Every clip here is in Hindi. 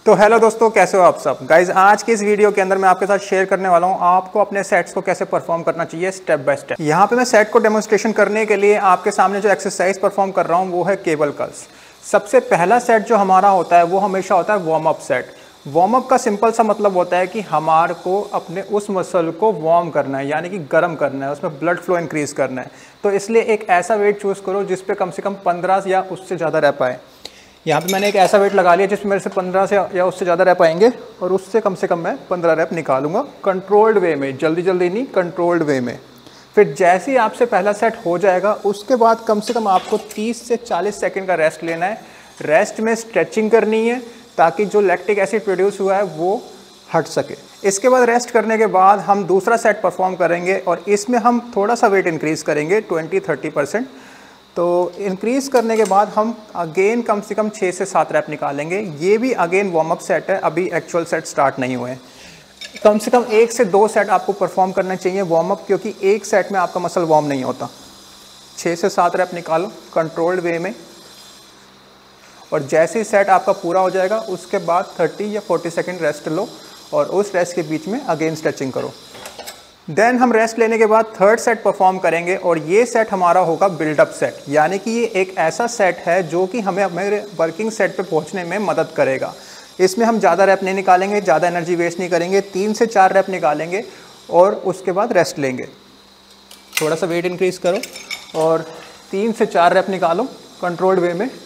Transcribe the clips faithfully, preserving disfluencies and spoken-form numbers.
तो हेलो दोस्तों, कैसे हो आप सब। गाइज आज की इस वीडियो के अंदर मैं आपके साथ शेयर करने वाला हूं आपको अपने सेट्स को कैसे परफॉर्म करना चाहिए स्टेप बाय स्टेप। यहां पे मैं सेट को डेमोन्स्ट्रेशन करने के लिए आपके सामने जो एक्सरसाइज परफॉर्म कर रहा हूं वो है केबल कर्ल्स। सबसे पहला सेट जो हमारा होता है वो हमेशा होता है warm up set. Warm up का सिंपल सा मतलब होता है कि हमारे को अपने उस मसल को वार्म करना है, यानी कि गर्म करना है, उसमें ब्लड फ्लो इंक्रीज करना है। तो इसलिए एक ऐसा वेट चूज़ करो जिस पे कम से कम पंद्रह या उससे ज़्यादा रह पाए। यहाँ पे मैंने एक ऐसा वेट लगा लिया जिसमें मेरे से पंद्रह से या उससे ज़्यादा रह पाएंगे, और उससे कम से कम मैं पंद्रह रैप निकालूंगा कंट्रोल्ड वे में, जल्दी जल्दी नहीं, कंट्रोल्ड वे में। फिर जैसे ही आपसे पहला सेट हो जाएगा उसके बाद कम से कम आपको तीस से चालीस सेकंड का रेस्ट लेना है। रेस्ट में स्ट्रेचिंग करनी है ताकि जो लैक्टिक एसिड प्रोड्यूस हुआ है वो हट सके। इसके बाद रेस्ट करने के बाद हम दूसरा सेट परफॉर्म करेंगे और इसमें हम थोड़ा सा वेट इंक्रीज़ करेंगे ट्वेंटी थर्टी परसेंट। तो इंक्रीज़ करने के बाद हम अगेन कम से कम छः से सात रैप निकालेंगे। ये भी अगेन वार्म अप सेट है, अभी एक्चुअल सेट स्टार्ट नहीं हुए हैं। कम से कम एक से दो सेट आपको परफॉर्म करने चाहिए वार्म अप, क्योंकि एक सेट में आपका मसल वार्म नहीं होता। छः से सात रैप निकालो कंट्रोल्ड वे में, और जैसे ही सेट आपका पूरा हो जाएगा उसके बाद तीस या चालीस सेकंड रेस्ट लो, और उस रेस्ट के बीच में अगेन स्ट्रेचिंग करो। देन हम रेस्ट लेने के बाद थर्ड सेट परफॉर्म करेंगे, और ये सेट हमारा होगा बिल्डअप सेट, यानी कि ये एक ऐसा सेट है जो कि हमें हमारे वर्किंग सेट पे पहुंचने में मदद करेगा। इसमें हम ज़्यादा रैप नहीं निकालेंगे, ज़्यादा एनर्जी वेस्ट नहीं करेंगे, तीन से चार रैप निकालेंगे और उसके बाद रेस्ट लेंगे। थोड़ा सा वेट इंक्रीज़ करो और तीन से चार रैप निकालो कंट्रोल्ड वे में,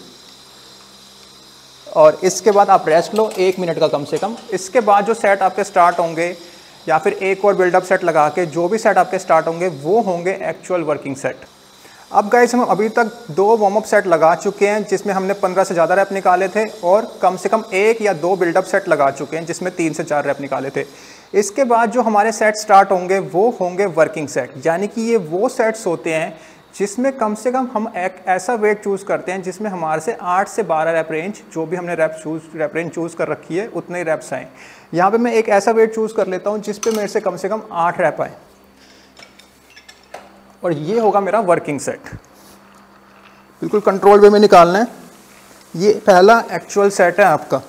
और इसके बाद आप रेस्ट लो एक मिनट का कम से कम। इसके बाद जो सेट आपके स्टार्ट होंगे या फिर एक और बिल्डअप सेट लगा के जो भी सेट आपके स्टार्ट होंगे वो होंगे एक्चुअल वर्किंग सेट। अब गाइस हम अभी तक दो वार्म अप सेट लगा चुके हैं जिसमें हमने पंद्रह से ज़्यादा रैप निकाले थे, और कम से कम एक या दो बिल्डअप सेट लगा चुके हैं जिसमें तीन से चार रैप निकाले थे। इसके बाद जो हमारे सेट स्टार्ट होंगे वो होंगे वर्किंग सेट, यानी कि ये वो सेट्स होते हैं जिसमें कम से कम हम एक ऐसा वेट चूज़ करते हैं जिसमें हमारे से आठ से बारह रैप रेंज, जो भी हमने rep choose rep range choose कर रखी है उतने ही रैप्स आएँ। यहाँ पे मैं एक ऐसा वेट चूज़ कर लेता हूँ जिस पे मेरे से कम से कम आठ रैप आए, और ये होगा मेरा वर्किंग सेट। बिल्कुल कंट्रोल वे में निकालना है। ये पहला एक्चुअल सेट है आपका।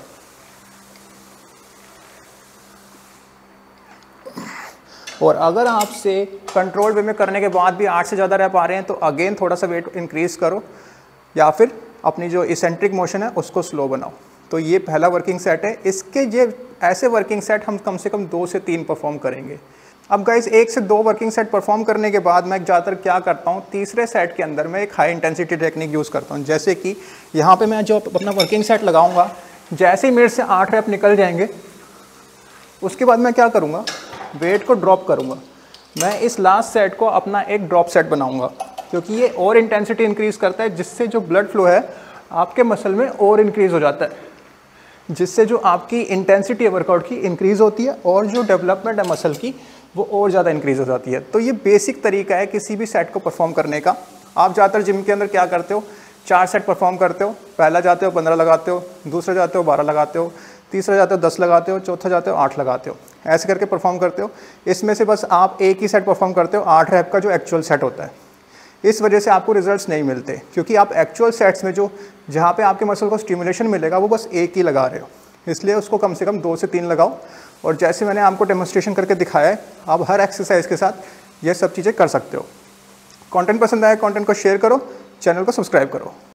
और अगर आपसे कंट्रोल वे में करने के बाद भी आठ से ज़्यादा रैप आ रहे हैं तो अगेन थोड़ा सा वेट इंक्रीज़ करो, या फिर अपनी जो इसेंट्रिक मोशन है उसको स्लो बनाओ। तो ये पहला वर्किंग सेट है। इसके ये ऐसे वर्किंग सेट हम कम से कम दो से तीन परफॉर्म करेंगे। अब गाइस एक से दो वर्किंग सेट परफॉर्म करने के बाद मैं ज़्यादातर क्या करता हूँ, तीसरे सेट के अंदर मैं एक हाई इंटेंसिटी टेक्निक यूज़ करता हूँ। जैसे कि यहाँ पे मैं जो अपना वर्किंग सेट लगाऊंगा, जैसे ही मेरे से आठ रैप निकल जाएंगे उसके बाद मैं क्या करूँगा, वेट को ड्रॉप करूँगा। मैं इस लास्ट सेट को अपना एक ड्रॉप सेट बनाऊँगा, क्योंकि ये और इंटेंसिटी इंक्रीज़ करता है, जिससे जो ब्लड फ्लो है आपके मसल में और इंक्रीज़ हो जाता है, जिससे जो आपकी इंटेंसिटी है वर्कआउट की इंक्रीज़ होती है, और जो डेवलपमेंट है मसल की वो और ज़्यादा इंक्रीज़ हो जाती है। तो ये बेसिक तरीका है किसी भी सेट को परफॉर्म करने का। आप ज़्यादातर जिम के अंदर क्या करते हो, चार सेट परफॉर्म करते हो। पहला जाते हो पंद्रह लगाते हो, दूसरा जाते हो बारह लगाते हो, तीसरा जाते हो दस लगाते हो, चौथा जाते हो आठ लगाते हो, ऐसे करके परफॉर्म करते हो। इसमें से बस आप एक ही सेट परफॉर्म करते हो, आठ रैप का जो एक्चुअल सेट होता है। इस वजह से आपको रिजल्ट्स नहीं मिलते, क्योंकि आप एक्चुअल सेट्स में जो जहाँ पे आपके मसल को स्टिमुलेशन मिलेगा वो बस एक ही लगा रहे हो। इसलिए उसको कम से कम दो से तीन लगाओ, और जैसे मैंने आपको डेमोन्स्ट्रेशन करके दिखाया है आप हर एक्सरसाइज के साथ ये सब चीज़ें कर सकते हो। कंटेंट पसंद आए कंटेंट को शेयर करो, चैनल को सब्सक्राइब करो।